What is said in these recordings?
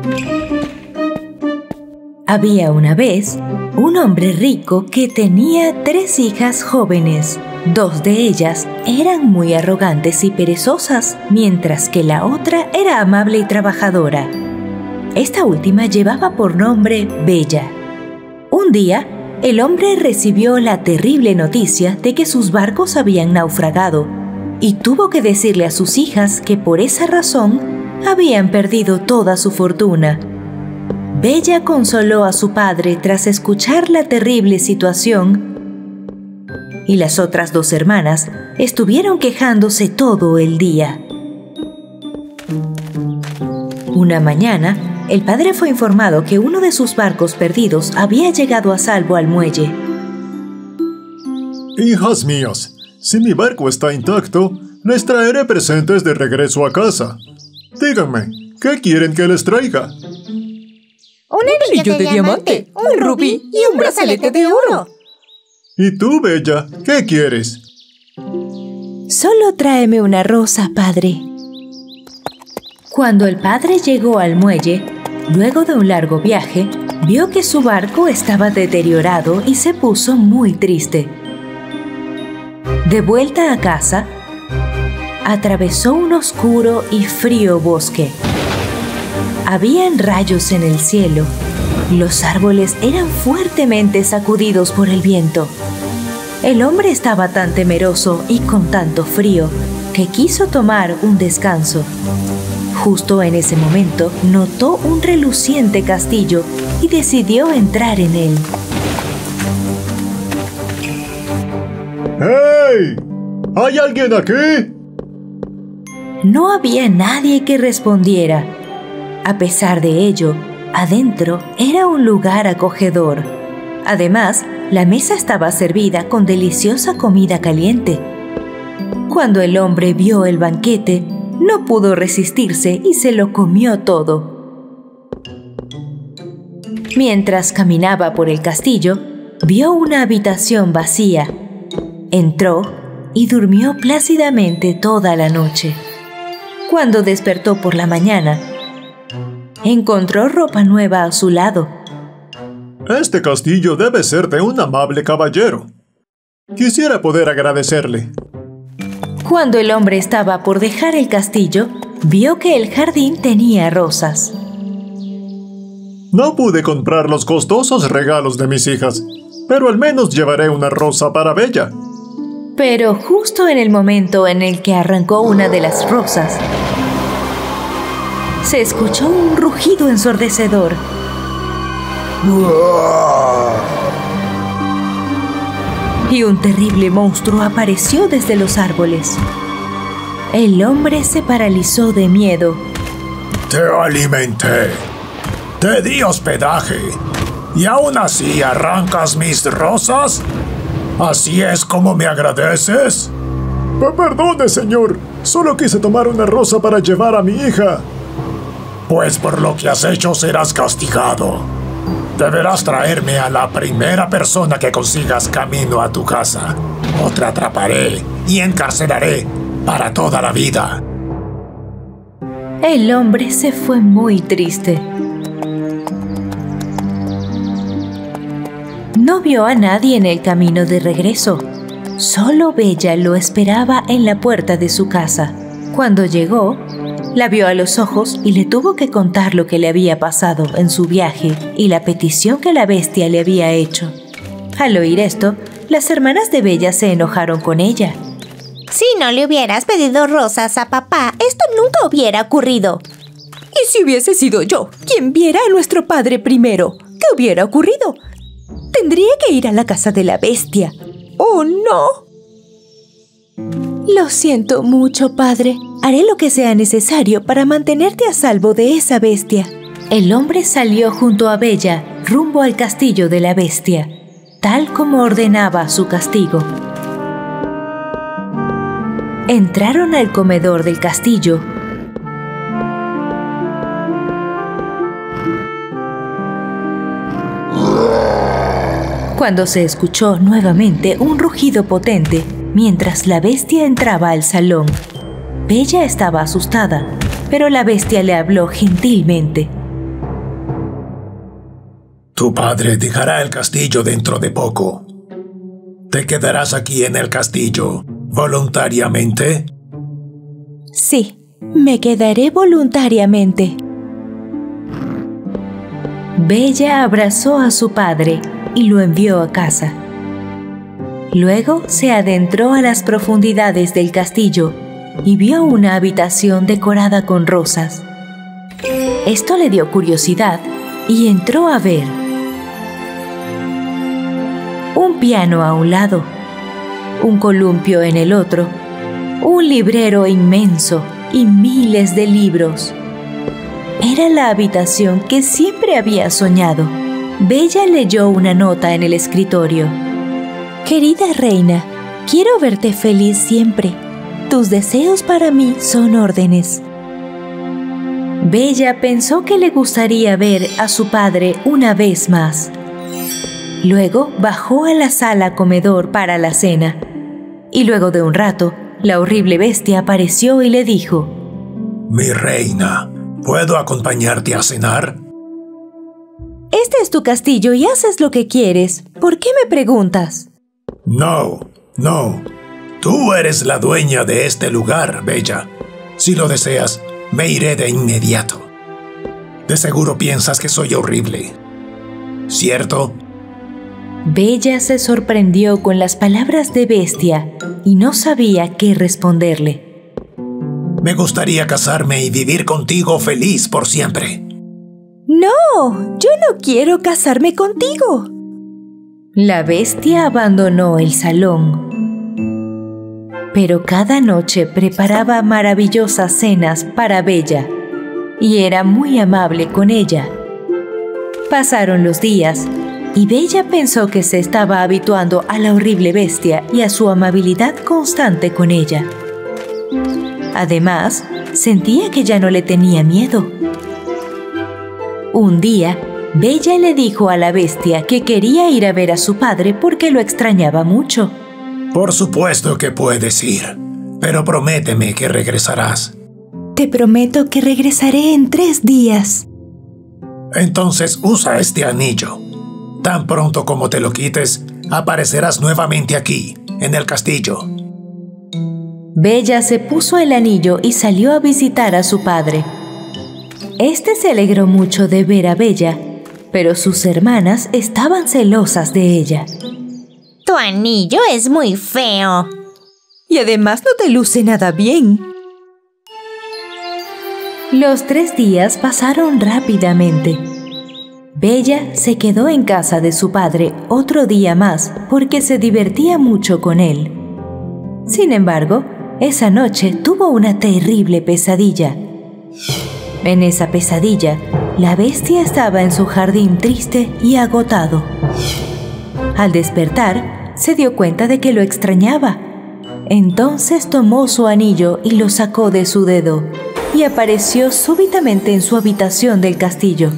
Había una vez un hombre rico que tenía 3 hijas jóvenes. 2 de ellas eran muy arrogantes y perezosas, mientras que la otra era amable y trabajadora. Esta última llevaba por nombre Bella. Un día, el hombre recibió la terrible noticia de que sus barcos habían naufragado y tuvo que decirle a sus hijas que por esa razón habían perdido toda su fortuna. Bella consoló a su padre tras escuchar la terrible situación y las otras 2 hermanas estuvieron quejándose todo el día. Una mañana, el padre fue informado que uno de sus barcos perdidos había llegado a salvo al muelle. Hijas mías, si mi barco está intacto, les traeré presentes de regreso a casa. Díganme, ¿qué quieren que les traiga? Un anillo de diamante, un rubí y un brazalete de oro. ¿Y tú, Bella, qué quieres? Solo tráeme una rosa, padre. Cuando el padre llegó al muelle, luego de un largo viaje, vio que su barco estaba deteriorado y se puso muy triste. De vuelta a casa, atravesó un oscuro y frío bosque. Habían rayos en el cielo. Los árboles eran fuertemente sacudidos por el viento. El hombre estaba tan temeroso y con tanto frío que quiso tomar un descanso. Justo en ese momento notó un reluciente castillo y decidió entrar en él. ¡Hey! ¿Hay alguien aquí? No había nadie que respondiera. A pesar de ello, adentro era un lugar acogedor. Además, la mesa estaba servida con deliciosa comida caliente. Cuando el hombre vio el banquete, no pudo resistirse y se lo comió todo. Mientras caminaba por el castillo, vio una habitación vacía. Entró y durmió plácidamente toda la noche. Cuando despertó por la mañana, encontró ropa nueva a su lado. Este castillo debe ser de un amable caballero. Quisiera poder agradecerle. Cuando el hombre estaba por dejar el castillo, vio que el jardín tenía rosas. No pude comprar los costosos regalos de mis hijas, pero al menos llevaré una rosa para Bella. Pero justo en el momento en el que arrancó una de las rosas, se escuchó un rugido ensordecedor. Y un terrible monstruo apareció desde los árboles. El hombre se paralizó de miedo. Te alimenté, te di hospedaje, ¿y aún así arrancas mis rosas? ¿Así es como me agradeces? Perdone, señor. Solo quise tomar una rosa para llevar a mi hija. Pues por lo que has hecho serás castigado. Deberás traerme a la primera persona que consigas camino a tu casa. O te atraparé y encarcelaré para toda la vida. El hombre se fue muy triste. No vio a nadie en el camino de regreso. Solo Bella lo esperaba en la puerta de su casa. Cuando llegó, la vio a los ojos y le tuvo que contar lo que le había pasado en su viaje y la petición que la bestia le había hecho. Al oír esto, las hermanas de Bella se enojaron con ella. Si no le hubieras pedido rosas a papá, esto nunca hubiera ocurrido. ¿Y si hubiese sido yo quien viera a nuestro padre primero? ¿Qué hubiera ocurrido? Tendría que ir a la casa de la bestia. ¡Oh, no! Lo siento mucho, padre. Haré lo que sea necesario para mantenerte a salvo de esa bestia. El hombre salió junto a Bella rumbo al castillo de la bestia, tal como ordenaba su castigo. Entraron al comedor del castillo. Cuando se escuchó nuevamente un rugido potente, mientras la bestia entraba al salón. Bella estaba asustada, pero la bestia le habló gentilmente. Tu padre dejará el castillo dentro de poco. ¿Te quedarás aquí en el castillo voluntariamente? Sí, me quedaré voluntariamente. Bella abrazó a su padre y lo envió a casa. Luego se adentró a las profundidades del castillo y vio una habitación decorada con rosas. Esto le dio curiosidad y entró a ver. Un piano a un lado, un columpio en el otro, un librero inmenso y miles de libros. Era la habitación que siempre había soñado. Bella leyó una nota en el escritorio. Querida reina, quiero verte feliz siempre. Tus deseos para mí son órdenes. Bella pensó que le gustaría ver a su padre una vez más. Luego bajó a la sala comedor para la cena. Y luego de un rato, la horrible bestia apareció y le dijo: Mi reina, ¿puedo acompañarte a cenar? Este es tu castillo y haces lo que quieres. ¿Por qué me preguntas? No. Tú eres la dueña de este lugar, Bella. Si lo deseas, me iré de inmediato. De seguro piensas que soy horrible, ¿cierto? Bella se sorprendió con las palabras de bestia y no sabía qué responderle. Me gustaría casarme y vivir contigo feliz por siempre. ¡No! ¡Yo no quiero casarme contigo! La bestia abandonó el salón. Pero cada noche preparaba maravillosas cenas para Bella y era muy amable con ella. Pasaron los días y Bella pensó que se estaba habituando a la horrible bestia y a su amabilidad constante con ella. Además, sentía que ya no le tenía miedo. Un día, Bella le dijo a la bestia que quería ir a ver a su padre porque lo extrañaba mucho. Por supuesto que puedes ir, pero prométeme que regresarás. Te prometo que regresaré en 3 días. Entonces usa este anillo. Tan pronto como te lo quites, aparecerás nuevamente aquí, en el castillo. Bella se puso el anillo y salió a visitar a su padre. Este se alegró mucho de ver a Bella, pero sus hermanas estaban celosas de ella. Tu anillo es muy feo. Y además no te luce nada bien. Los 3 días pasaron rápidamente. Bella se quedó en casa de su padre otro día más porque se divertía mucho con él. Sin embargo, esa noche tuvo una terrible pesadilla. En esa pesadilla, la bestia estaba en su jardín triste y agotado. Al despertar, se dio cuenta de que lo extrañaba. Entonces tomó su anillo y lo sacó de su dedo y apareció súbitamente en su habitación del castillo.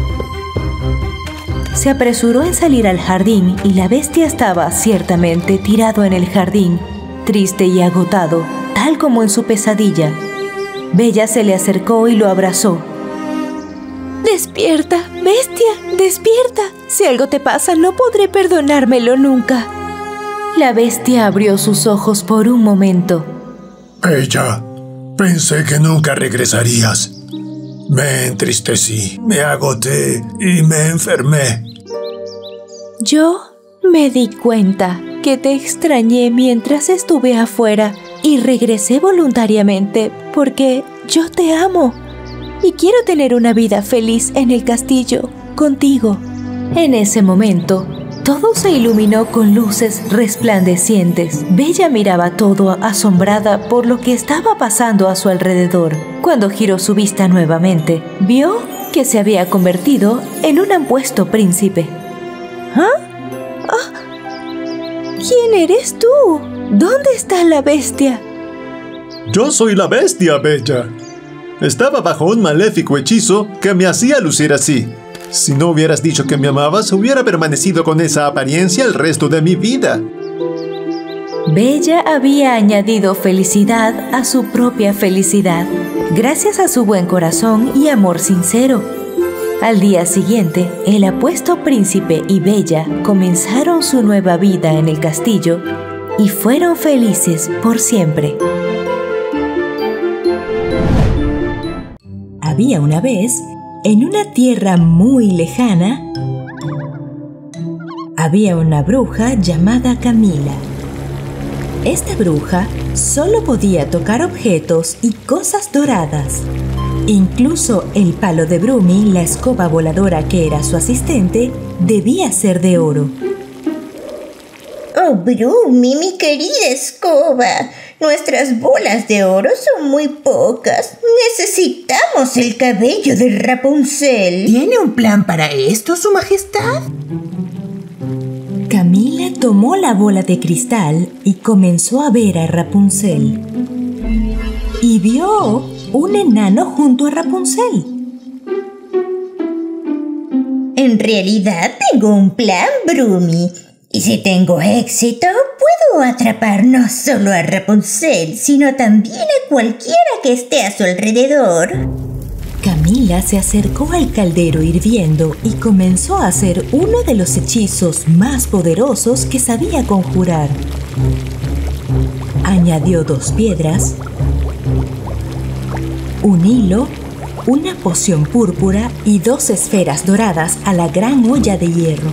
Se apresuró en salir al jardín y la bestia estaba ciertamente tirado en el jardín, triste y agotado, tal como en su pesadilla. Bella se le acercó y lo abrazó. ¡Despierta, bestia! ¡Despierta! Si algo te pasa, no podré perdonármelo nunca. La bestia abrió sus ojos por un momento. Bella, pensé que nunca regresarías. Me entristecí, me agoté y me enfermé. Yo me di cuenta que te extrañé mientras estuve afuera y regresé voluntariamente porque yo te amo y quiero tener una vida feliz en el castillo contigo. En ese momento, todo se iluminó con luces resplandecientes. Bella miraba todo asombrada por lo que estaba pasando a su alrededor. Cuando giró su vista nuevamente, vio que se había convertido en un apuesto príncipe. ¿Ah? ¿Quién eres tú? ¿Dónde está la bestia? Yo soy la bestia, Bella. Estaba bajo un maléfico hechizo que me hacía lucir así. Si no hubieras dicho que me amabas, hubiera permanecido con esa apariencia el resto de mi vida. Bella había añadido felicidad a su propia felicidad, gracias a su buen corazón y amor sincero. Al día siguiente, el apuesto príncipe y Bella comenzaron su nueva vida en el castillo y fueron felices por siempre. Había una vez, en una tierra muy lejana, había una bruja llamada Camila. Esta bruja solo podía tocar objetos y cosas doradas. Incluso el palo de Brumi, la escoba voladora que era su asistente, debía ser de oro. Oh, Brumi, mi querida escoba, nuestras bolas de oro son muy pocas. Necesitamos el cabello de Rapunzel. ¿Tiene un plan para esto, Su Majestad? Camila tomó la bola de cristal y comenzó a ver a Rapunzel. Y vio un enano junto a Rapunzel. En realidad tengo un plan, Brumi. Y si tengo éxito, puedo atrapar no solo a Rapunzel, sino también a cualquiera que esté a su alrededor. Camila se acercó al caldero hirviendo y comenzó a hacer uno de los hechizos más poderosos que sabía conjurar. Añadió 2 piedras, un hilo, una poción púrpura y 2 esferas doradas a la gran olla de hierro.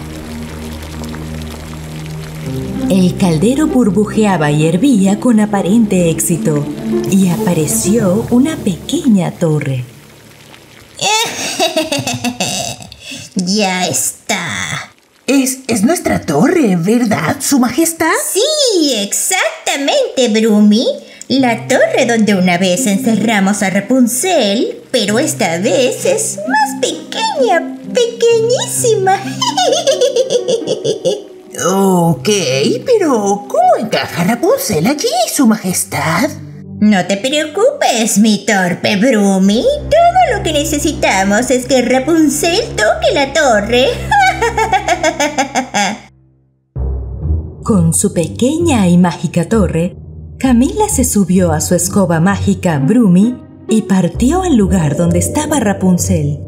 El caldero burbujeaba y hervía con aparente éxito, y apareció una pequeña torre. Ya está. Es nuestra torre, ¿verdad, Su Majestad? Sí, exactamente, Brumi. La torre donde una vez encerramos a Rapunzel, pero esta vez es más pequeña, pequeñísima. Ok, pero ¿cómo encaja Rapunzel allí, Su Majestad? No te preocupes, mi torpe Brumi. Todo lo que necesitamos es que Rapunzel toque la torre. Con su pequeña y mágica torre, Camila se subió a su escoba mágica Brumi y partió al lugar donde estaba Rapunzel.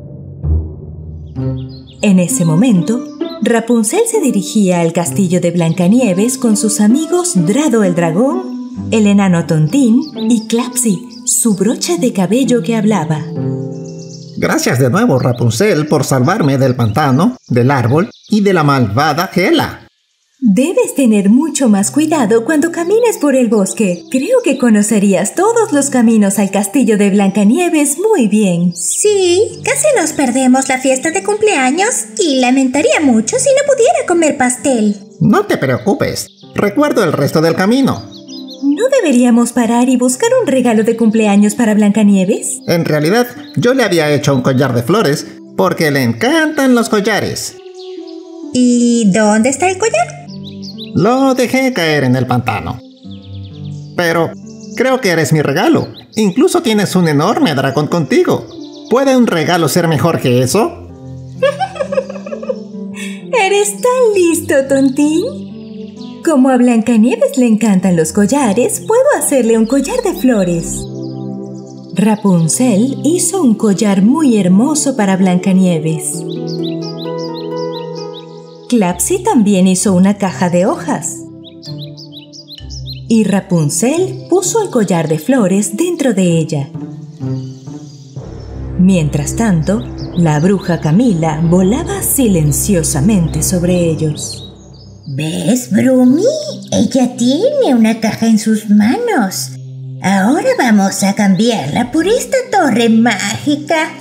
En ese momento, Rapunzel se dirigía al castillo de Blancanieves con sus amigos Drado el dragón, el enano Tontín y Clapsy, su brocha de cabello que hablaba. Gracias de nuevo, Rapunzel, por salvarme del pantano, del árbol y de la malvada Hela. Debes tener mucho más cuidado cuando camines por el bosque. Creo que conocerías todos los caminos al castillo de Blancanieves muy bien. Sí, casi nos perdemos la fiesta de cumpleaños y lamentaría mucho si no pudiera comer pastel. No te preocupes, recuerdo el resto del camino. ¿No deberíamos parar y buscar un regalo de cumpleaños para Blancanieves? En realidad, yo le había hecho un collar de flores porque le encantan los collares. ¿Y dónde está el collar? Lo dejé caer en el pantano. Pero creo que eres mi regalo. Incluso tienes un enorme dragón contigo. ¿Puede un regalo ser mejor que eso? ¿Eres tan listo, Tontín? Como a Blancanieves le encantan los collares, puedo hacerle un collar de flores. Rapunzel hizo un collar muy hermoso para Blancanieves. Clapsy también hizo una caja de hojas. Y Rapunzel puso el collar de flores dentro de ella. Mientras tanto, la bruja Camila volaba silenciosamente sobre ellos. ¿Ves, Brumi? Ella tiene una caja en sus manos. Ahora vamos a cambiarla por esta torre mágica.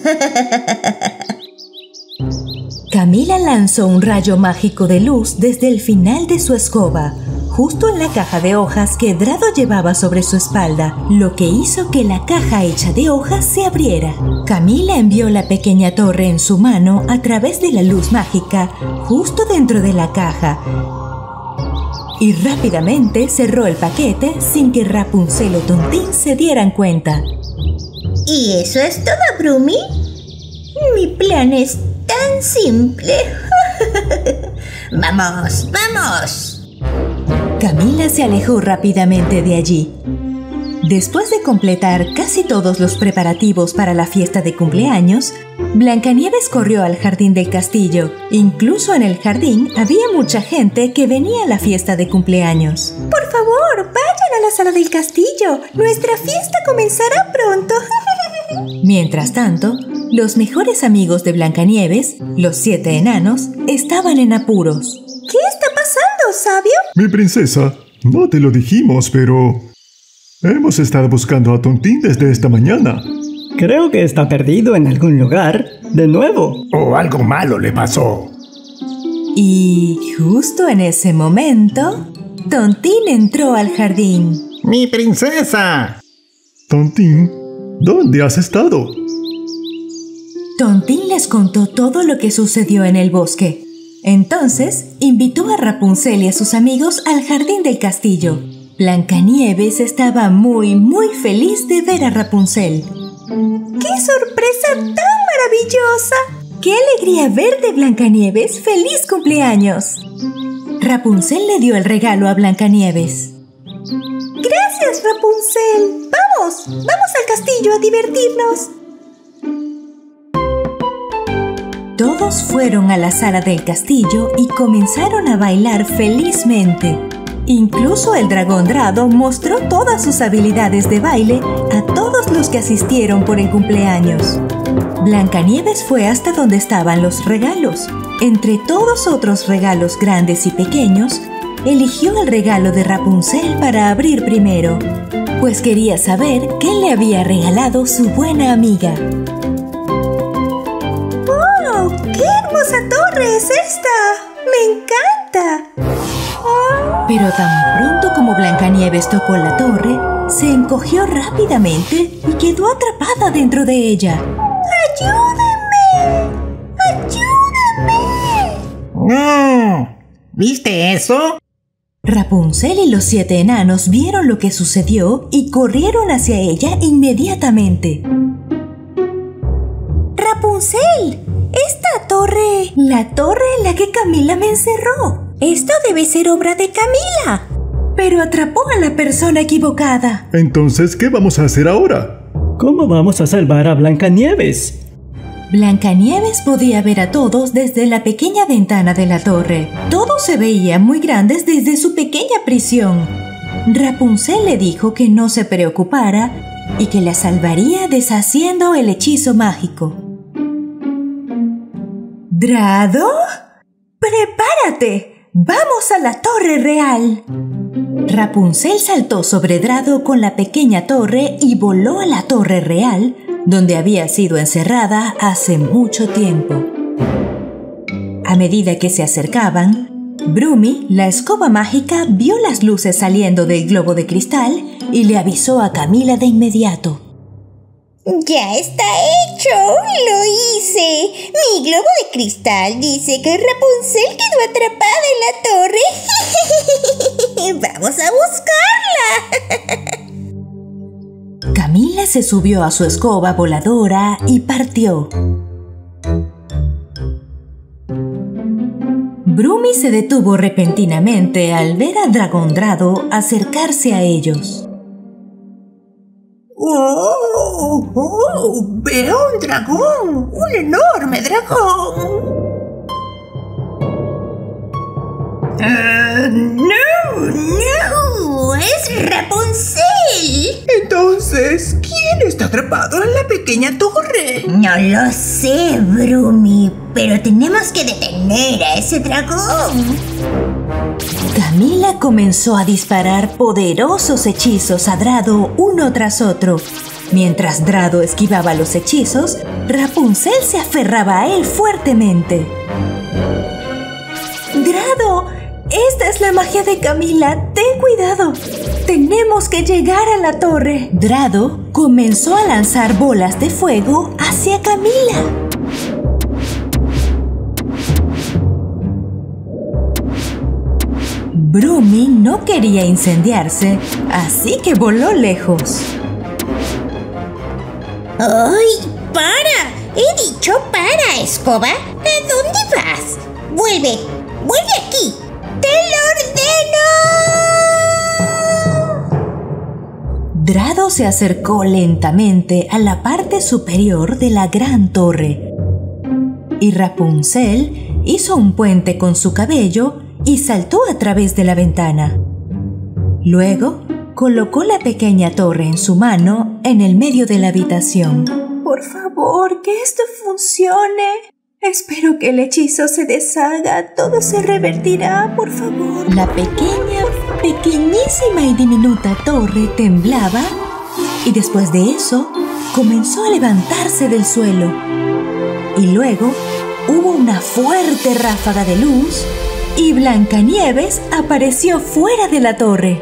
Camila lanzó un rayo mágico de luz desde el final de su escoba, justo en la caja de hojas que Drado llevaba sobre su espalda, lo que hizo que la caja hecha de hojas se abriera. Camila envió la pequeña torre en su mano a través de la luz mágica, justo dentro de la caja, y rápidamente cerró el paquete sin que Rapunzel o Tontín se dieran cuenta. ¿Y eso es todo, Brumi? Mi plan es tan simple. ¡Vamos, vamos! Camila se alejó rápidamente de allí. Después de completar casi todos los preparativos para la fiesta de cumpleaños, Blancanieves corrió al jardín del castillo. Incluso en el jardín había mucha gente que venía a la fiesta de cumpleaños. Por favor, vayan a la sala del castillo. Nuestra fiesta comenzará pronto. Mientras tanto, los mejores amigos de Blancanieves, los 7 enanos, estaban en apuros. ¿Qué está pasando, sabio? Mi princesa, no te lo dijimos, pero hemos estado buscando a Tontín desde esta mañana. Creo que está perdido en algún lugar, de nuevo. O algo malo le pasó. Y justo en ese momento, Tontín entró al jardín. ¡Mi princesa! Tontín, ¿dónde has estado? Tontín les contó todo lo que sucedió en el bosque. Entonces, invitó a Rapunzel y a sus amigos al jardín del castillo. Blancanieves estaba muy feliz de ver a Rapunzel. ¡Qué sorpresa tan maravillosa! ¡Qué alegría ver de Blancanieves! ¡Feliz cumpleaños! Rapunzel le dio el regalo a Blancanieves. ¡Gracias, Rapunzel! ¡Vamos! ¡Vamos al castillo a divertirnos! Todos fueron a la sala del castillo y comenzaron a bailar felizmente. Incluso el dragón Drado mostró todas sus habilidades de baile a todos los que asistieron por el cumpleaños. Blancanieves fue hasta donde estaban los regalos. Entre todos otros regalos grandes y pequeños, eligió el regalo de Rapunzel para abrir primero, pues quería saber qué le había regalado su buena amiga. ¡Oh! ¡Qué hermosa torre es esta! ¡Me encanta! Pero tan pronto como Blancanieves tocó la torre, se encogió rápidamente y quedó atrapada dentro de ella. ¡Ayúdenme! ¡Ayúdenme! ¿Viste eso? Rapunzel y los 7 enanos vieron lo que sucedió y corrieron hacia ella inmediatamente. ¡Rapunzel! ¡Esta torre! La torre en la que Camila me encerró. ¡Esto debe ser obra de Camila! Pero atrapó a la persona equivocada. Entonces, ¿qué vamos a hacer ahora? ¿Cómo vamos a salvar a Blancanieves? Blancanieves podía ver a todos desde la pequeña ventana de la torre. Todos se veían muy grandes desde su pequeña prisión. Rapunzel le dijo que no se preocupara y que la salvaría deshaciendo el hechizo mágico. ¿Drado? ¡Prepárate! ¡Vamos a la torre real! Rapunzel saltó sobre Drado con la pequeña torre y voló a la torre real, donde había sido encerrada hace mucho tiempo. A medida que se acercaban, Brumi, la escoba mágica, vio las luces saliendo del globo de cristal y le avisó a Camila de inmediato. ¡Ya está hecho! ¡Lo hice! Mi globo de cristal dice que Rapunzel quedó atrapada en la torre. ¡Vamos a buscarla! Camila se subió a su escoba voladora y partió. Brumi se detuvo repentinamente al ver a Dragón Drado acercarse a ellos. ¡Oh! ¡Veo un dragón! ¡Un enorme dragón! ¡No! ¡Es Rapunzel! Entonces, ¿quién está atrapado en la pequeña torre? No lo sé, Brumi, pero tenemos que detener a ese dragón. Camila comenzó a disparar poderosos hechizos a Drado uno tras otro. Mientras Drado esquivaba los hechizos, Rapunzel se aferraba a él fuertemente. ¡Drado! ¡Esta es la magia de Camila! ¡Ten cuidado! ¡Tenemos que llegar a la torre! Drado comenzó a lanzar bolas de fuego hacia Camila. Brumi no quería incendiarse, así que voló lejos. ¡Ay! ¡Para! He dicho para, escoba. ¿A dónde vas? ¡Vuelve! ¡Vuelve aquí! ¡Te lo ordeno! Drado se acercó lentamente a la parte superior de la gran torre. y Rapunzel hizo un puente con su cabello y saltó a través de la ventana. Luego, colocó la pequeña torre en su mano en el medio de la habitación. Por favor, que esto funcione. Espero que el hechizo se deshaga. Todo se revertirá, por favor. La pequeña, pequeñísima y diminuta torre temblaba y después de eso comenzó a levantarse del suelo. Y luego hubo una fuerte ráfaga de luz y Blancanieves apareció fuera de la torre.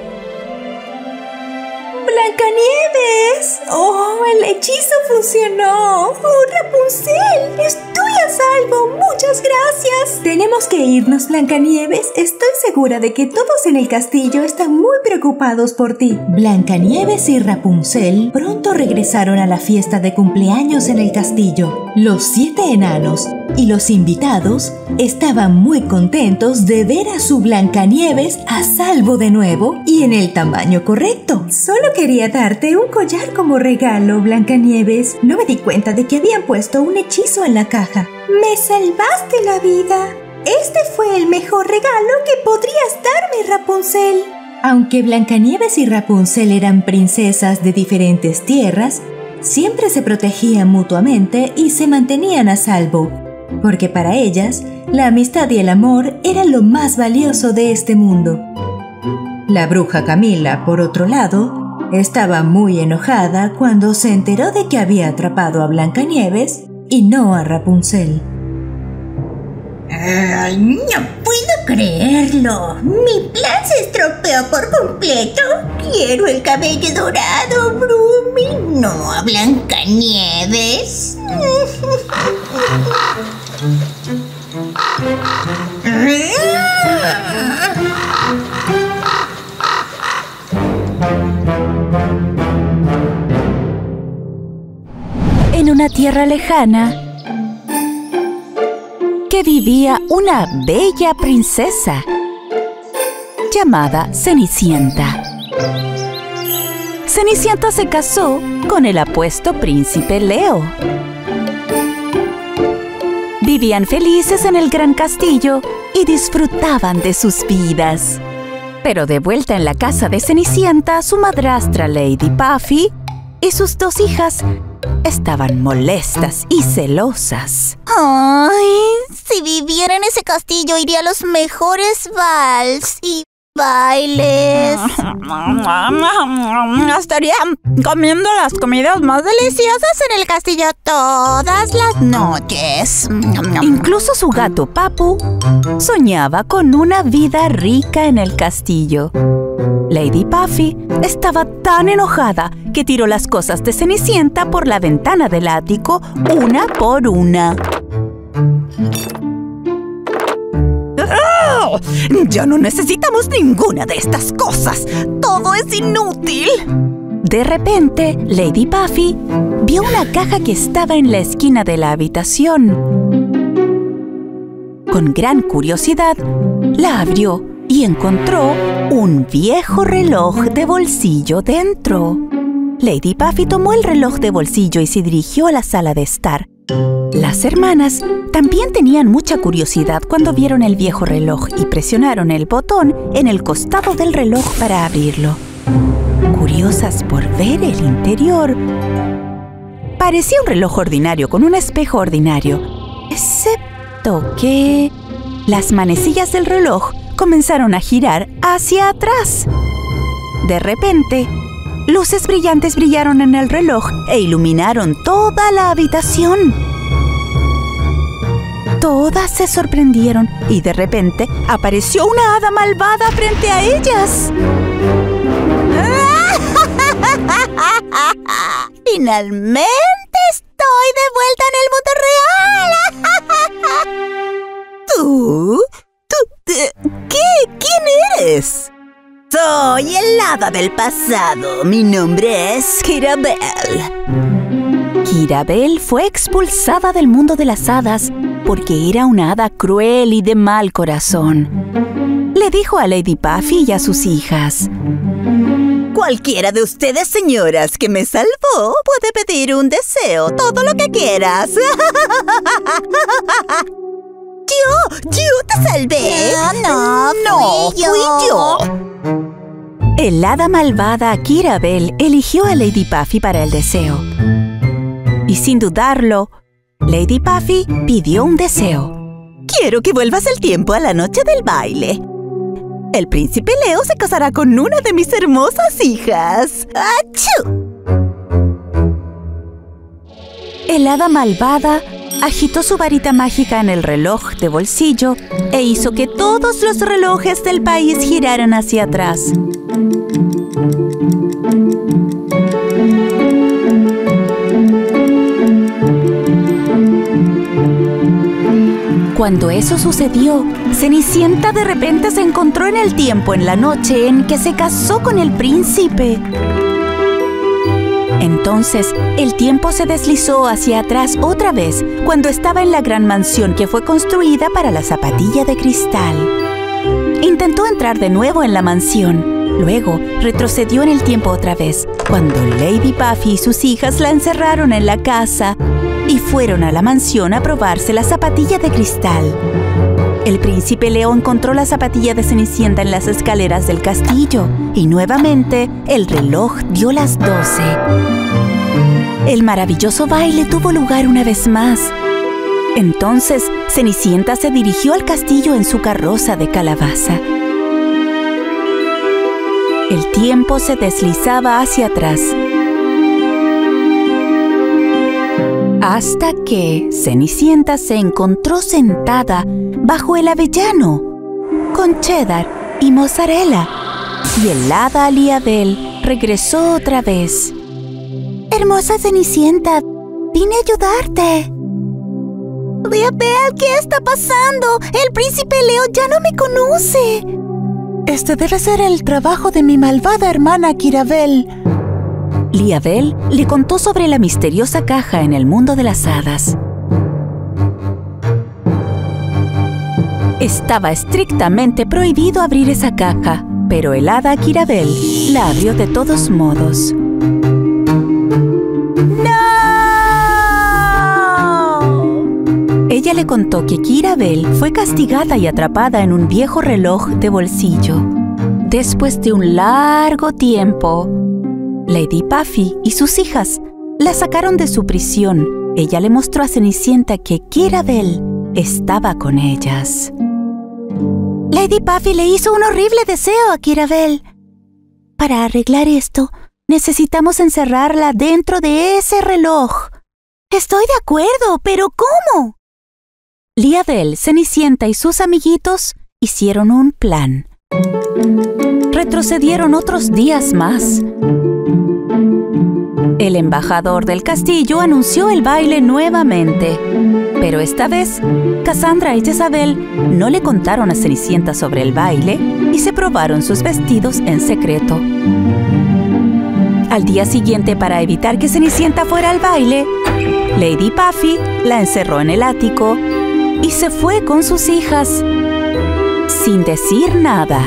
¡Blancanieves! ¡Oh, el hechizo funcionó! ¡Oh, Rapunzel! ¡Estoy a salvo! ¡Muchas gracias! Tenemos que irnos, Blancanieves. Estoy segura de que todos en el castillo están muy preocupados por ti. Blancanieves y Rapunzel pronto regresaron a la fiesta de cumpleaños en el castillo. Los 7 enanos y los invitados estaban muy contentos de ver a su Blancanieves a salvo de nuevo y en el tamaño correcto. Solo quería darte un collar como regalo, Blancanieves. No me di cuenta de que habían puesto un hechizo en la caja. ¡Me salvaste la vida! Este fue el mejor regalo que podrías darme, Rapunzel. Aunque Blancanieves y Rapunzel eran princesas de diferentes tierras, siempre se protegían mutuamente y se mantenían a salvo, porque para ellas la amistad y el amor eran lo más valioso de este mundo. La bruja Camila, por otro lado, estaba muy enojada cuando se enteró de que había atrapado a Blancanieves y no a Rapunzel. ¡Ay, no puedo creerlo! Mi plan se estropeó por completo. Quiero el cabello dorado, Brumi, no a Blancanieves. En una tierra lejana que vivía una bella princesa llamada Cenicienta. Cenicienta se casó con el apuesto príncipe Leo. Vivían felices en el gran castillo y disfrutaban de sus vidas. Pero de vuelta en la casa de Cenicienta, su madrastra Lady Puffy y sus 2 hijas estaban molestas y celosas. ¡Ay! Si viviera en ese castillo, iría a los mejores vals y bailes. Estaría comiendo las comidas más deliciosas en el castillo todas las noches. Incluso su gato Papu soñaba con una vida rica en el castillo. Lady Puffy estaba tan enojada que tiró las cosas de Cenicienta por la ventana del ático una por una. ¡Oh! ¡Ya no necesitamos ninguna de estas cosas! ¡Todo es inútil! De repente, Lady Puffy vio una caja que estaba en la esquina de la habitación. Con gran curiosidad, la abrió y encontró un viejo reloj de bolsillo dentro. Lady Puffy tomó el reloj de bolsillo y se dirigió a la sala de estar. Las hermanas también tenían mucha curiosidad cuando vieron el viejo reloj y presionaron el botón en el costado del reloj para abrirlo. Curiosas por ver el interior, parecía un reloj ordinario con un espejo ordinario, excepto que las manecillas del reloj comenzaron a girar hacia atrás. De repente, luces brillantes brillaron en el reloj e iluminaron toda la habitación. Todas se sorprendieron y de repente apareció una hada malvada frente a ellas. ¡Finalmente estoy de vuelta en el mundo real! ¿Tú? ¿Quién eres? Soy el hada del pasado. Mi nombre es Kirabel. Kirabel fue expulsada del mundo de las hadas porque era una hada cruel y de mal corazón. Le dijo a Lady Puffy y a sus hijas: Cualquiera de ustedes, señoras, que me salvó, puede pedir un deseo, todo lo que quieras. salvé? No, fui yo. El hada malvada Kirabel eligió a Lady Puffy para el deseo. Y sin dudarlo, Lady Puffy pidió un deseo. Quiero que vuelvas el tiempo a la noche del baile. El príncipe Leo se casará con una de mis hermosas hijas. ¡Achú! El hada malvada agitó su varita mágica en el reloj de bolsillo e hizo que todos los relojes del país giraran hacia atrás. Cuando eso sucedió, Cenicienta de repente se encontró en el tiempo en la noche en que se casó con el príncipe. Entonces, el tiempo se deslizó hacia atrás otra vez cuando estaba en la gran mansión que fue construida para la zapatilla de cristal. Intentó entrar de nuevo en la mansión. Luego, retrocedió en el tiempo otra vez cuando Lady Puffy y sus hijas la encerraron en la casa y fueron a la mansión a probarse la zapatilla de cristal. El príncipe Leo encontró la zapatilla de Cenicienta en las escaleras del castillo y nuevamente el reloj dio las 12. El maravilloso baile tuvo lugar una vez más. Entonces, Cenicienta se dirigió al castillo en su carroza de calabaza. El tiempo se deslizaba hacia atrás. Hasta que Cenicienta se encontró sentada bajo el avellano, con cheddar y mozzarella, y el hada Liabel regresó otra vez. Hermosa Cenicienta, vine a ayudarte. Liabel, ¿qué está pasando? El príncipe Leo ya no me conoce. Este debe ser el trabajo de mi malvada hermana Kirabel. Liabel le contó sobre la misteriosa caja en el mundo de las hadas. Estaba estrictamente prohibido abrir esa caja, pero el hada Kirabel la abrió de todos modos. ¡No! Ella le contó que Kirabel fue castigada y atrapada en un viejo reloj de bolsillo. Después de un largo tiempo, Lady Puffy y sus hijas la sacaron de su prisión. Ella le mostró a Cenicienta que Kirabel estaba con ellas. Lady Puffy le hizo un horrible deseo a Kirabel. Para arreglar esto, necesitamos encerrarla dentro de ese reloj. Estoy de acuerdo, pero ¿cómo? Liabel, Cenicienta y sus amiguitos hicieron un plan. Retrocedieron otros días más. El embajador del castillo anunció el baile nuevamente, pero esta vez Cassandra y Jezabel no le contaron a Cenicienta sobre el baile y se probaron sus vestidos en secreto. Al día siguiente, para evitar que Cenicienta fuera al baile, Lady Puffy la encerró en el ático y se fue con sus hijas, sin decir nada.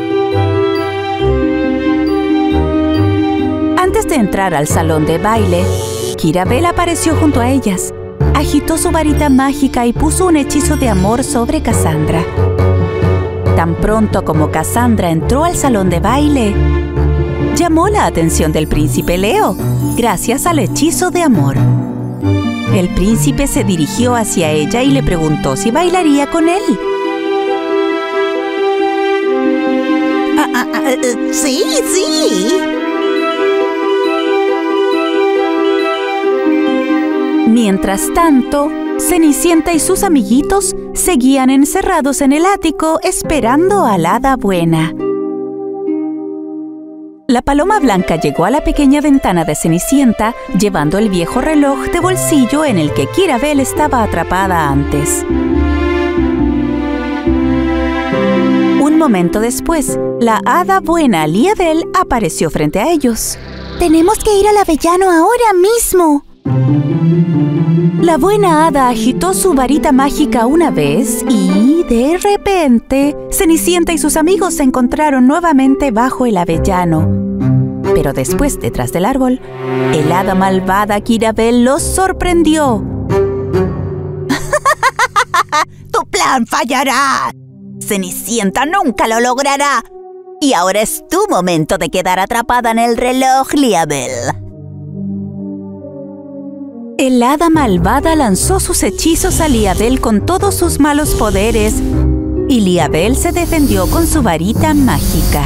Antes de entrar al salón de baile, Kirabel apareció junto a ellas, agitó su varita mágica y puso un hechizo de amor sobre Cassandra. Tan pronto como Cassandra entró al salón de baile, llamó la atención del príncipe Leo, gracias al hechizo de amor. El príncipe se dirigió hacia ella y le preguntó si bailaría con él. Sí. Mientras tanto, Cenicienta y sus amiguitos seguían encerrados en el ático esperando al hada buena. La paloma blanca llegó a la pequeña ventana de Cenicienta llevando el viejo reloj de bolsillo en el que Kirabel estaba atrapada antes. Un momento después, la hada buena Liabel apareció frente a ellos. Tenemos que ir al avellano ahora mismo. La buena hada agitó su varita mágica una vez y, de repente, Cenicienta y sus amigos se encontraron nuevamente bajo el avellano. Pero después, detrás del árbol, el hada malvada Kirabel los sorprendió. ¡Tu plan fallará! Cenicienta nunca lo logrará. Y ahora es tu momento de quedar atrapada en el reloj, Liabel. El hada malvada lanzó sus hechizos a Liabel con todos sus malos poderes y Liabel se defendió con su varita mágica.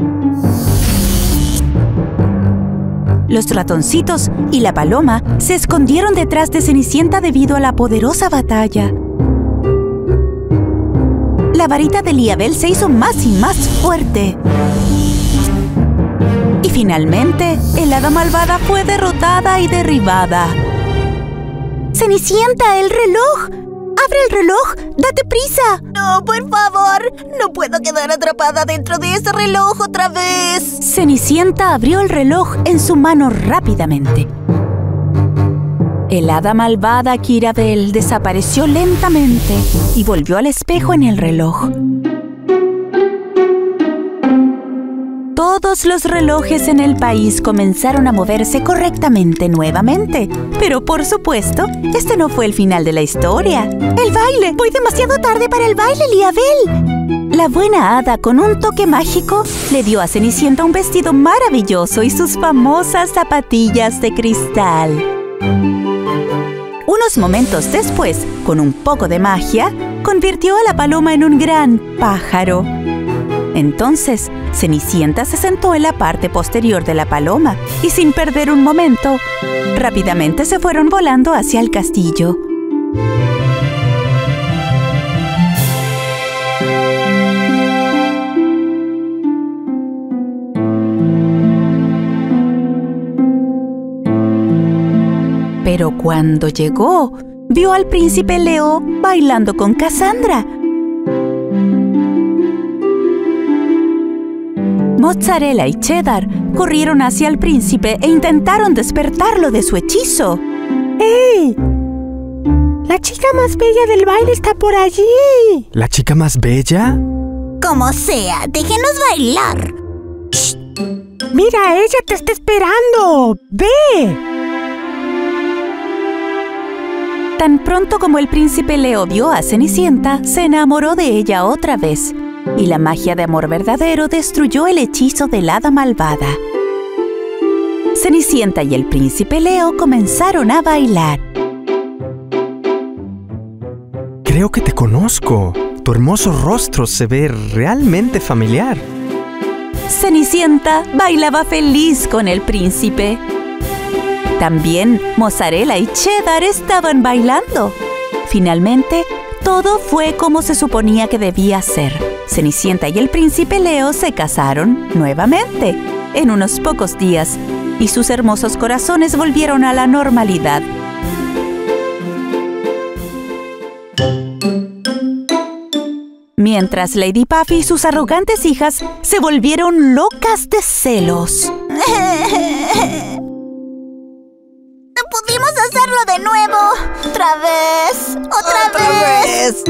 Los ratoncitos y la paloma se escondieron detrás de Cenicienta debido a la poderosa batalla. La varita de Liabel se hizo más y más fuerte. Y finalmente, el hada malvada fue derrotada y derribada. ¡Cenicienta, el reloj! ¡Abre el reloj! ¡Date prisa! No, por favor. No puedo quedar atrapada dentro de ese reloj otra vez. Cenicienta abrió el reloj en su mano rápidamente. El hada malvada Kirabel desapareció lentamente y volvió al espejo en el reloj. Todos los relojes en el país comenzaron a moverse correctamente nuevamente. Pero por supuesto, este no fue el final de la historia. ¡El baile! ¡Voy demasiado tarde para el baile, Liabel! La buena hada, con un toque mágico, le dio a Cenicienta un vestido maravilloso y sus famosas zapatillas de cristal. Unos momentos después, con un poco de magia, convirtió a la paloma en un gran pájaro. Entonces, Cenicienta se sentó en la parte posterior de la paloma y sin perder un momento, rápidamente se fueron volando hacia el castillo. Pero cuando llegó, vio al príncipe Leo bailando con Cassandra. Mozzarella y Cheddar corrieron hacia el príncipe e intentaron despertarlo de su hechizo. ¡Ey! ¡La chica más bella del baile está por allí! ¿La chica más bella? Como sea, déjenos bailar. ¡Shh! ¡Mira, ella te está esperando! ¡Ve! Tan pronto como el príncipe Leo vio a Cenicienta, se enamoró de ella otra vez. Y la magia de amor verdadero destruyó el hechizo del hada malvada. Cenicienta y el príncipe Leo comenzaron a bailar. Creo que te conozco. Tu hermoso rostro se ve realmente familiar. Cenicienta bailaba feliz con el príncipe. También Mozzarella y Cheddar estaban bailando. Finalmente, todo fue como se suponía que debía ser. Cenicienta y el príncipe Leo se casaron nuevamente en unos pocos días y sus hermosos corazones volvieron a la normalidad. Mientras Lady Puffy y sus arrogantes hijas se volvieron locas de celos. ¡Pudimos hacerlo de nuevo! ¡Otra vez! ¡Otra vez!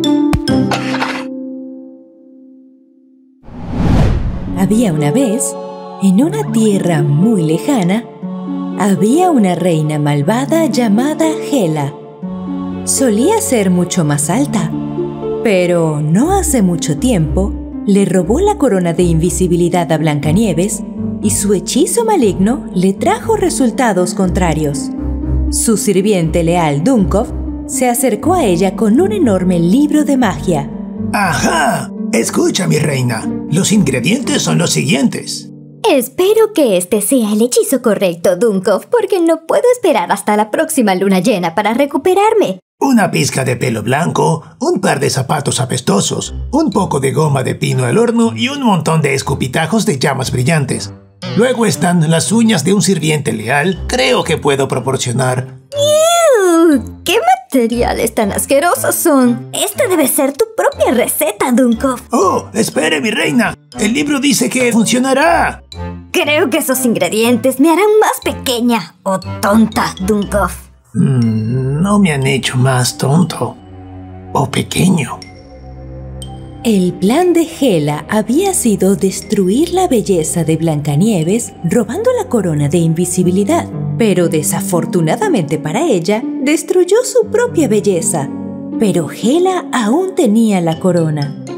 Había una vez, en una tierra muy lejana, había una reina malvada llamada Hela. Solía ser mucho más alta, pero no hace mucho tiempo le robó la corona de invisibilidad a Blancanieves y su hechizo maligno le trajo resultados contrarios. Su sirviente leal Dunkov se acercó a ella con un enorme libro de magia. ¡Ajá! Escucha, mi reina. Los ingredientes son los siguientes. Espero que este sea el hechizo correcto, Dunkov, porque no puedo esperar hasta la próxima luna llena para recuperarme. Una pizca de pelo blanco, un par de zapatos apestosos, un poco de goma de pino al horno y un montón de escupitajos de llamas brillantes. Luego están las uñas de un sirviente leal. Creo que puedo proporcionar. ¡Ew! ¡Qué materiales tan asquerosos son! Esta debe ser tu propia receta, Dunkov. ¡Oh! ¡Espere, mi reina! El libro dice que funcionará. Creo que esos ingredientes me harán más pequeña o tonta, Dunkov. No me han hecho más tonto o pequeño. El plan de Hela había sido destruir la belleza de Blancanieves robando la corona de invisibilidad, pero desafortunadamente para ella, destruyó su propia belleza. Pero Hela aún tenía la corona.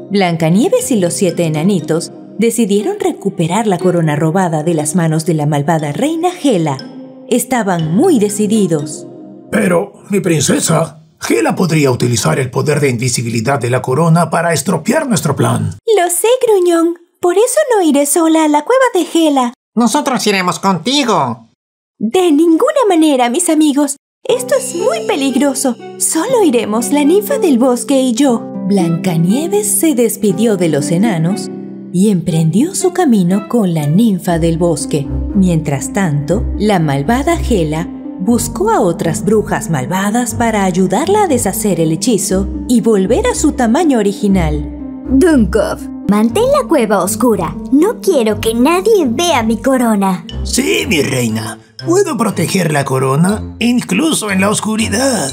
Blancanieves y los 7 enanitos decidieron recuperar la corona robada de las manos de la malvada reina Hela. Estaban muy decididos. Pero, mi princesa, Hela podría utilizar el poder de invisibilidad de la corona para estropear nuestro plan. Lo sé, gruñón. Por eso no iré sola a la cueva de Hela. Nosotros iremos contigo. De ninguna manera, mis amigos. Esto es muy peligroso. Solo iremos la ninfa del bosque y yo. Blancanieves se despidió de los enanos y emprendió su camino con la ninfa del bosque. Mientras tanto, la malvada Hela buscó a otras brujas malvadas para ayudarla a deshacer el hechizo y volver a su tamaño original. Dunkov, mantén la cueva oscura. No quiero que nadie vea mi corona. Sí, mi reina. Puedo proteger la corona incluso en la oscuridad.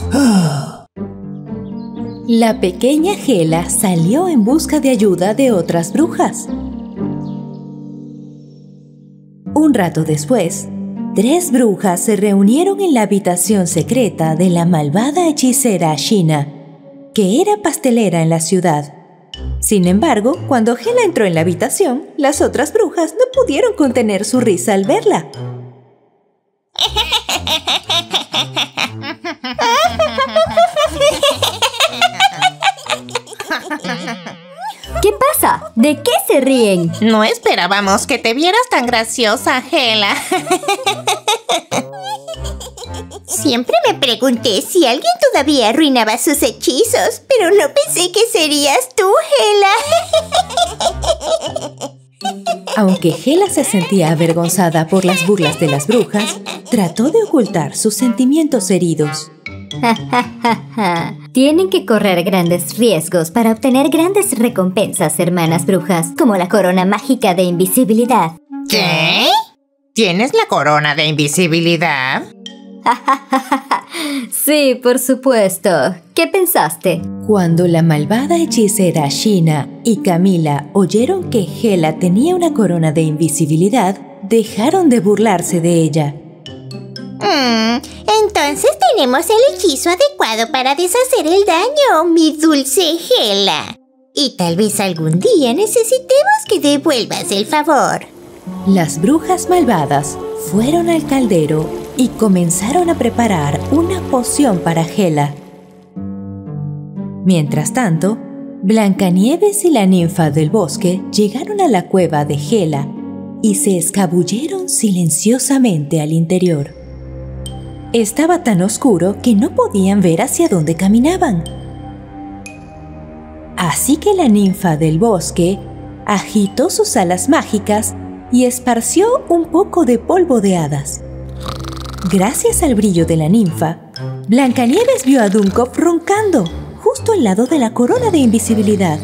La pequeña Hela salió en busca de ayuda de otras brujas. Un rato después, 3 brujas se reunieron en la habitación secreta de la malvada hechicera Sheena, que era pastelera en la ciudad. Sin embargo, cuando Hela entró en la habitación, las otras brujas no pudieron contener su risa al verla. ¿Qué pasa? ¿De qué se ríen? No esperábamos que te vieras tan graciosa, Hela. Siempre me pregunté si alguien todavía arruinaba sus hechizos, pero no pensé que serías tú, Hela. Aunque Hela se sentía avergonzada por las burlas de las brujas, trató de ocultar sus sentimientos heridos. Tienen que correr grandes riesgos para obtener grandes recompensas, hermanas brujas, como la corona mágica de invisibilidad. ¿Qué? ¿Tienes la corona de invisibilidad? Sí, por supuesto. ¿Qué pensaste? Cuando la malvada hechicera Sheena y Camila oyeron que Hela tenía una corona de invisibilidad, dejaron de burlarse de ella. Entonces tenemos el hechizo adecuado para deshacer el daño, mi dulce Hela. Y tal vez algún día necesitemos que devuelvas el favor. Las brujas malvadas fueron al caldero y comenzaron a preparar una poción para Hela. Mientras tanto, Blancanieves y la ninfa del bosque llegaron a la cueva de Hela y se escabulleron silenciosamente al interior. Estaba tan oscuro que no podían ver hacia dónde caminaban. Así que la ninfa del bosque agitó sus alas mágicas y esparció un poco de polvo de hadas. Gracias al brillo de la ninfa, Blancanieves vio a Dunkov roncando, justo al lado de la corona de invisibilidad.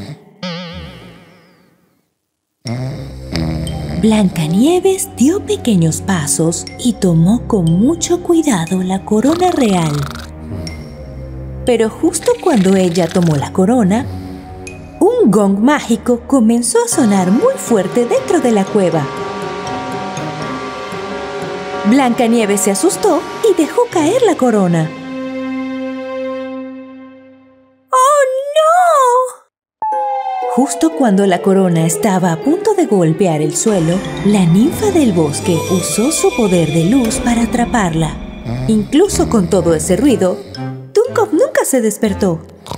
Blancanieves dio pequeños pasos y tomó con mucho cuidado la corona real. Pero justo cuando ella tomó la corona, un gong mágico comenzó a sonar muy fuerte dentro de la cueva. Blancanieves se asustó y dejó caer la corona. ¡Oh, no! Justo cuando la corona estaba a punto de golpear el suelo, la ninfa del bosque usó su poder de luz para atraparla. Incluso con todo ese ruido, Dunkov nunca se despertó.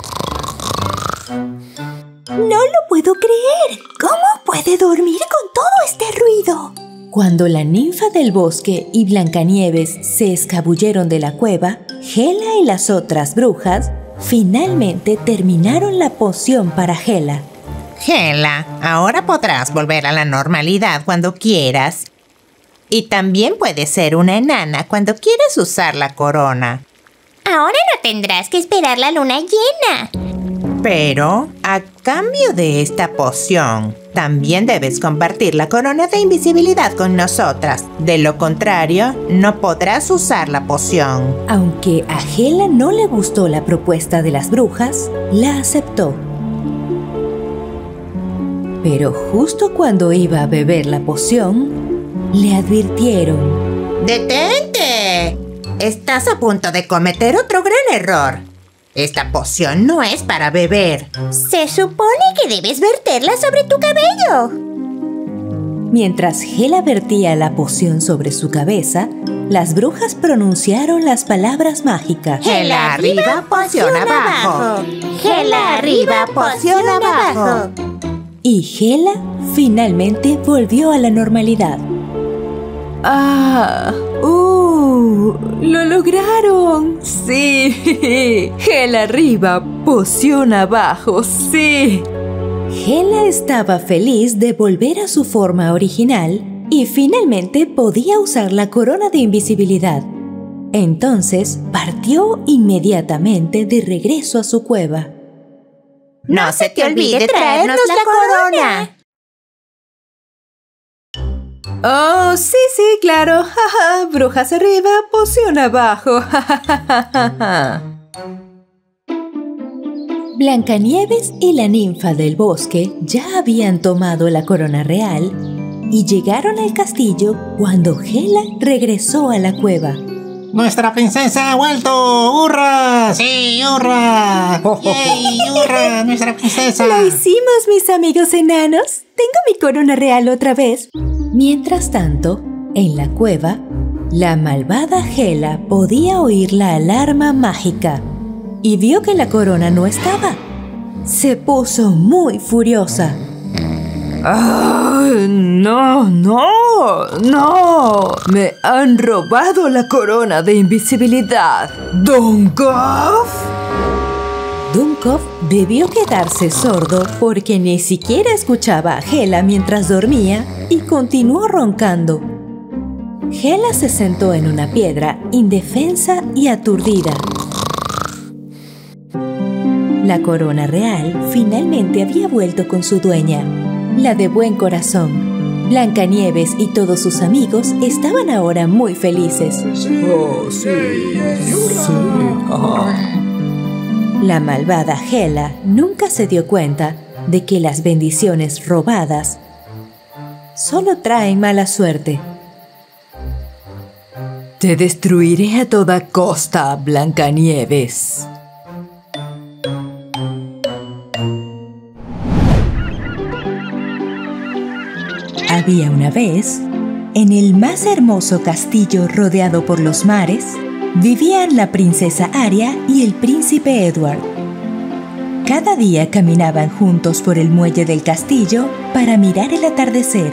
¡No lo puedo creer! ¿Cómo puede dormir con todo este ruido? Cuando la ninfa del bosque y Blancanieves se escabulleron de la cueva, Hela y las otras brujas finalmente terminaron la poción para Hela. Hela, ahora podrás volver a la normalidad cuando quieras. Y también puedes ser una enana cuando quieras usar la corona. Ahora no tendrás que esperar la luna llena. Pero, a cambio de esta poción, también debes compartir la corona de invisibilidad con nosotras. De lo contrario, no podrás usar la poción. Aunque a Hela no le gustó la propuesta de las brujas, la aceptó. Pero justo cuando iba a beber la poción, le advirtieron: ¡Detente! Estás a punto de cometer otro gran error. Esta poción no es para beber. Se supone que debes verterla sobre tu cabello. Mientras Gela vertía la poción sobre su cabeza, las brujas pronunciaron las palabras mágicas. Gela arriba, poción abajo. Gela arriba, poción abajo. Y Gela finalmente volvió a la normalidad. ¡Lo lograron! ¡Sí! Gela arriba, poción abajo, ¡sí! Gela estaba feliz de volver a su forma original y finalmente podía usar la corona de invisibilidad. Entonces partió inmediatamente de regreso a su cueva. ¡No se te olvide traernos la corona! ¡Oh, sí, claro! Brujas arriba, poción abajo. Blancanieves y la ninfa del bosque ya habían tomado la corona real y llegaron al castillo cuando Gela regresó a la cueva. ¡Nuestra princesa ha vuelto! ¡Hurra! ¡Sí, hurra! ¡Yay, hurra! ¡Nuestra princesa! ¡Lo hicimos, mis amigos enanos! ¡Tengo mi corona real otra vez! Mientras tanto, en la cueva, la malvada Gela podía oír la alarma mágica y vio que la corona no estaba. Se puso muy furiosa. ¡No! ¡Me han robado la corona de invisibilidad! ¿Dunkov? Dunkov debió quedarse sordo porque ni siquiera escuchaba a Gela mientras dormía y continuó roncando. Gela se sentó en una piedra, indefensa y aturdida. La corona real finalmente había vuelto con su dueña, la de buen corazón. Blancanieves y todos sus amigos estaban ahora muy felices. La malvada Gela nunca se dio cuenta de que las bendiciones robadas solo traen mala suerte. Te destruiré a toda costa, Blancanieves. Había una vez, en el más hermoso castillo rodeado por los mares, vivían la princesa Aria y el príncipe Edward. Cada día caminaban juntos por el muelle del castillo para mirar el atardecer.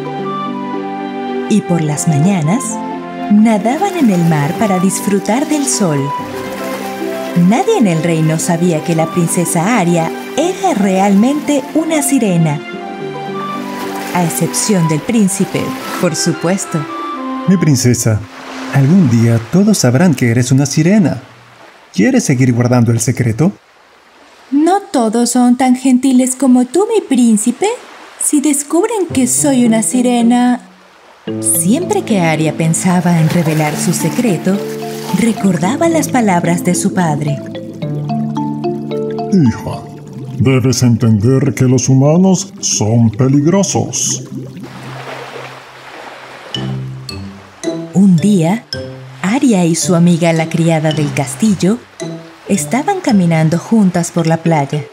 Y por las mañanas, nadaban en el mar para disfrutar del sol. Nadie en el reino sabía que la princesa Aria era realmente una sirena. A excepción del príncipe, por supuesto. Mi princesa, algún día todos sabrán que eres una sirena. ¿Quieres seguir guardando el secreto? No todos son tan gentiles como tú, mi príncipe. Si descubren que soy una sirena... Siempre que Aria pensaba en revelar su secreto, recordaba las palabras de su padre. Hija, debes entender que los humanos son peligrosos. Un día, Aria y su amiga la criada del castillo estaban caminando juntas por la playa.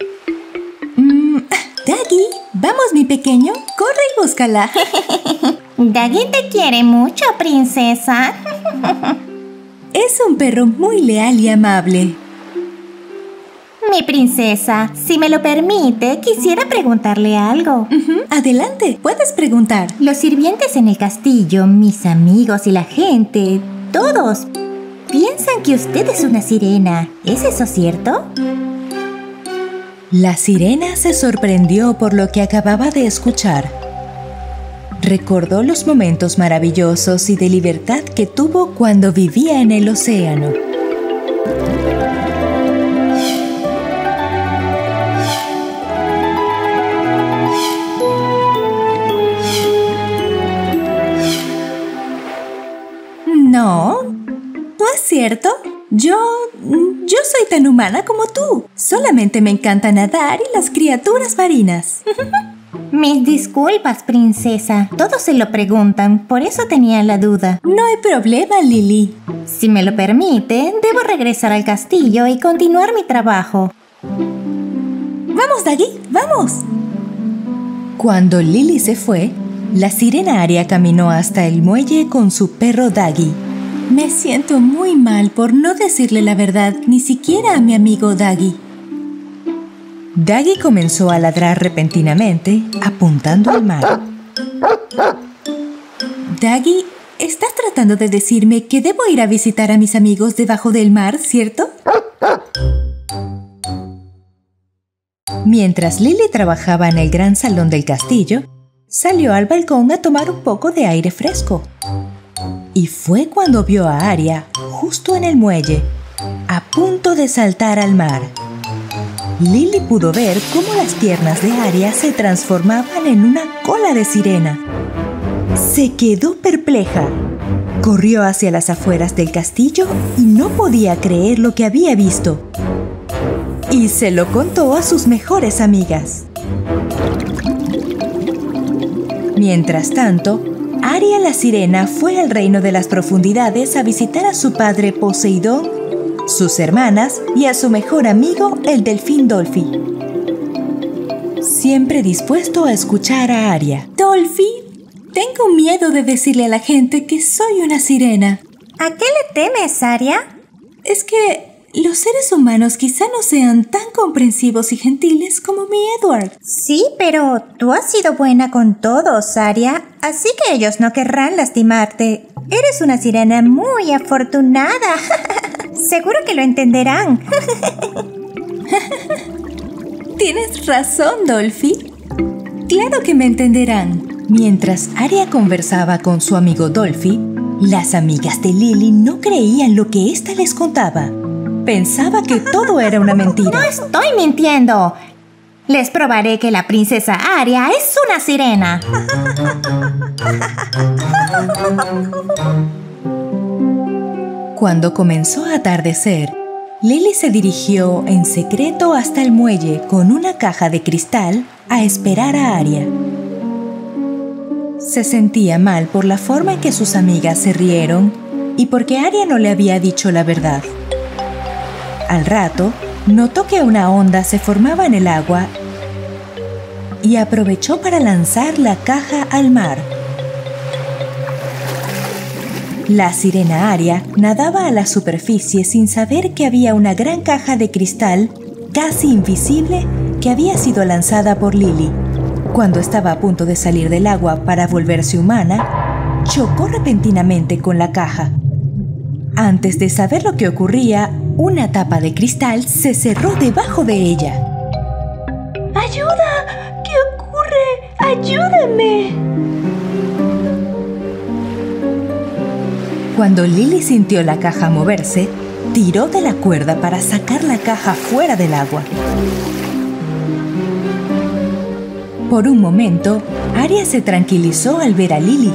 Daggy, vamos mi pequeño, corre y búscala. Daggy te quiere mucho, princesa. Es un perro muy leal y amable. Mi princesa, si me lo permite, quisiera preguntarle algo. Adelante, puedes preguntar. Los sirvientes en el castillo, mis amigos y la gente, todos, piensan que usted es una sirena. ¿Es eso cierto? La sirena se sorprendió por lo que acababa de escuchar. Recordó los momentos maravillosos y de libertad que tuvo cuando vivía en el océano. No es cierto. Yo soy tan humana como tú. Solamente me encanta nadar y las criaturas marinas. Mis disculpas, princesa. Todos se lo preguntan, por eso tenía la duda. No hay problema, Lily. Si me lo permite, debo regresar al castillo y continuar mi trabajo. ¡Vamos, Daggy! ¡Vamos! Cuando Lily se fue, la sirena Aria caminó hasta el muelle con su perro Daggy. Me siento muy mal por no decirle la verdad ni siquiera a mi amigo Daggy. Daggy comenzó a ladrar repentinamente, apuntando al mar. Daggy, estás tratando de decirme que debo ir a visitar a mis amigos debajo del mar, ¿cierto? Mientras Lily trabajaba en el gran salón del castillo, salió al balcón a tomar un poco de aire fresco. Y fue cuando vio a Aria justo en el muelle, a punto de saltar al mar. Lily pudo ver cómo las piernas de Aria se transformaban en una cola de sirena. Se quedó perpleja. Corrió hacia las afueras del castillo y no podía creer lo que había visto. Y se lo contó a sus mejores amigas. Mientras tanto, Aria la sirena fue al reino de las profundidades a visitar a su padre Poseidón, sus hermanas y a su mejor amigo, el delfín Dolphy. Siempre dispuesto a escuchar a Aria. Dolphy, tengo miedo de decirle a la gente que soy una sirena. ¿A qué le temes, Aria? Es que los seres humanos quizá no sean tan comprensivos y gentiles como mi Edward. Sí, pero tú has sido buena con todos, Aria, así que ellos no querrán lastimarte. Eres una sirena muy afortunada. Seguro que lo entenderán. Tienes razón, Dolphy. Claro que me entenderán. Mientras Aria conversaba con su amigo Dolphy, las amigas de Lily no creían lo que ésta les contaba. Pensaba que todo era una mentira. No estoy mintiendo. Les probaré que la princesa Aria es una sirena. Cuando comenzó a atardecer, Lily se dirigió en secreto hasta el muelle con una caja de cristal a esperar a Aria. Se sentía mal por la forma en que sus amigas se rieron y porque Aria no le había dicho la verdad. Al rato, notó que una onda se formaba en el agua y aprovechó para lanzar la caja al mar. La sirena Aria nadaba a la superficie sin saber que había una gran caja de cristal casi invisible que había sido lanzada por Lily. Cuando estaba a punto de salir del agua para volverse humana, chocó repentinamente con la caja. Antes de saber lo que ocurría, una tapa de cristal se cerró debajo de ella. ¡Ayuda! ¿Qué ocurre? ¡Ayúdame! Cuando Lily sintió la caja moverse, tiró de la cuerda para sacar la caja fuera del agua. Por un momento, Aria se tranquilizó al ver a Lily.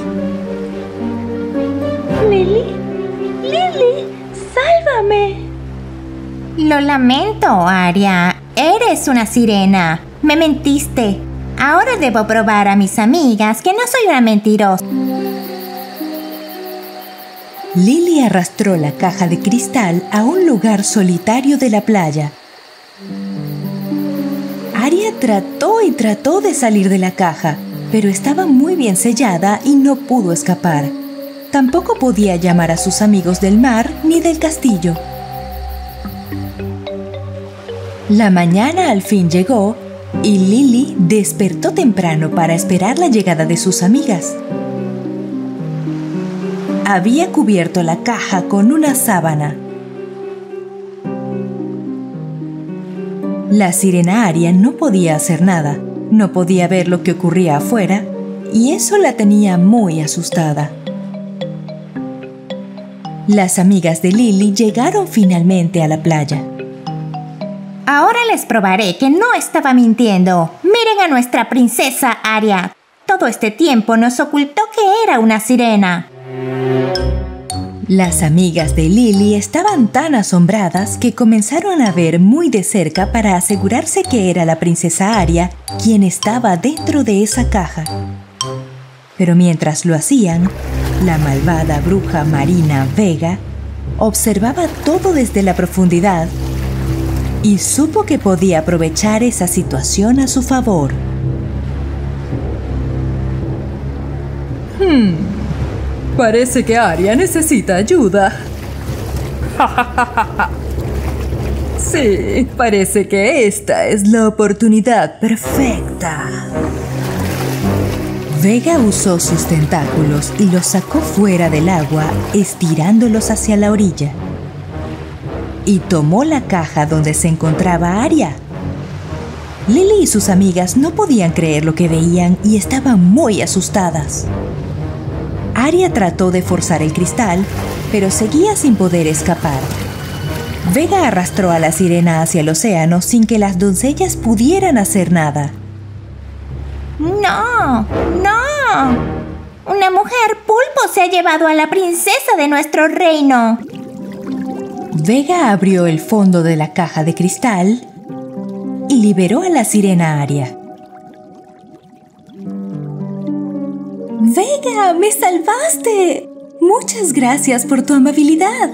¡Lily! ¡Lily! ¡Sálvame! Lo lamento, Aria. Eres una sirena. Me mentiste. Ahora debo probar a mis amigas que no soy una mentirosa. Lily arrastró la caja de cristal a un lugar solitario de la playa. Aria trató y trató de salir de la caja, pero estaba muy bien sellada y no pudo escapar. Tampoco podía llamar a sus amigos del mar ni del castillo. La mañana al fin llegó y Lily despertó temprano para esperar la llegada de sus amigas. Había cubierto la caja con una sábana. La sirena Aria no podía hacer nada, no podía ver lo que ocurría afuera, y eso la tenía muy asustada. Las amigas de Lily llegaron finalmente a la playa. Ahora les probaré que no estaba mintiendo. Miren a nuestra princesa Aria. Todo este tiempo nos ocultó que era una sirena. Las amigas de Lily estaban tan asombradas que comenzaron a ver muy de cerca para asegurarse que era la princesa Aria quien estaba dentro de esa caja. Pero mientras lo hacían, la malvada bruja marina Vega observaba todo desde la profundidad y supo que podía aprovechar esa situación a su favor. Parece que Aria necesita ayuda. Sí, parece que esta es la oportunidad perfecta. Vega usó sus tentáculos y los sacó fuera del agua, estirándolos hacia la orilla. Y tomó la caja donde se encontraba Aria. Lily y sus amigas no podían creer lo que veían y estaban muy asustadas. Aria trató de forzar el cristal, pero seguía sin poder escapar. Vega arrastró a la sirena hacia el océano sin que las doncellas pudieran hacer nada. ¡No! ¡No! Una mujer pulpo se ha llevado a la princesa de nuestro reino. Vega abrió el fondo de la caja de cristal y liberó a la sirena Aria. ¡Vega, me salvaste! Muchas gracias por tu amabilidad.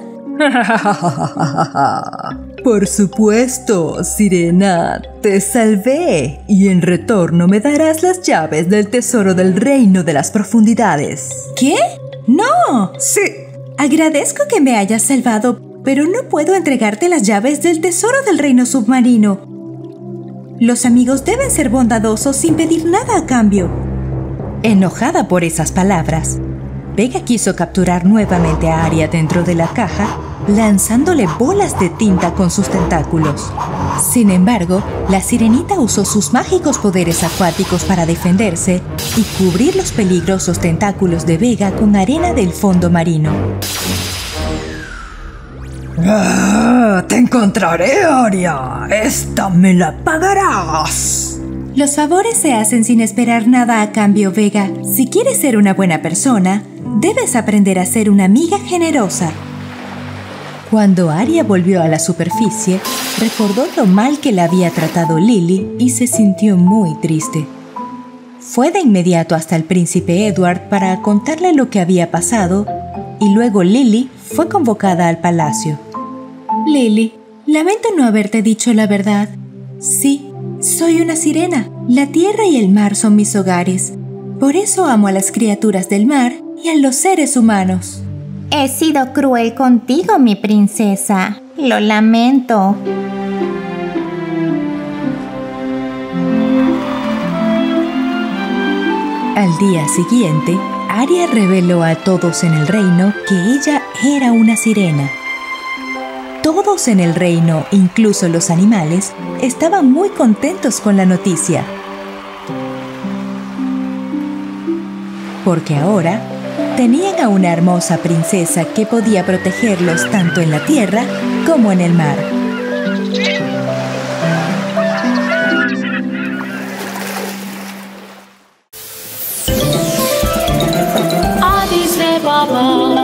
Por supuesto, sirena, te salvé y en retorno me darás las llaves del tesoro del reino de las profundidades. ¿Qué? ¡No! Sí. Agradezco que me hayas salvado, pero no puedo entregarte las llaves del tesoro del reino submarino. Los amigos deben ser bondadosos sin pedir nada a cambio. Enojada por esas palabras, Vega quiso capturar nuevamente a Aria dentro de la caja, lanzándole bolas de tinta con sus tentáculos. Sin embargo, la sirenita usó sus mágicos poderes acuáticos para defenderse y cubrir los peligrosos tentáculos de Vega con arena del fondo marino. ¡Te encontraré, Aria! ¡Esta me la pagarás! Los favores se hacen sin esperar nada a cambio, Vega. Si quieres ser una buena persona, debes aprender a ser una amiga generosa. Cuando Aria volvió a la superficie, recordó lo mal que la había tratado Lily y se sintió muy triste. Fue de inmediato hasta el príncipe Edward para contarle lo que había pasado y luego Lily fue convocada al palacio. Lily, lamento no haberte dicho la verdad. Sí, soy una sirena. La tierra y el mar son mis hogares. Por eso amo a las criaturas del mar y a los seres humanos. He sido cruel contigo, mi princesa. Lo lamento. Al día siguiente, Aria reveló a todos en el reino que ella era una sirena. Todos en el reino, incluso los animales, estaban muy contentos con la noticia. Porque ahora tenían a una hermosa princesa que podía protegerlos tanto en la tierra como en el mar. Addis Ababa.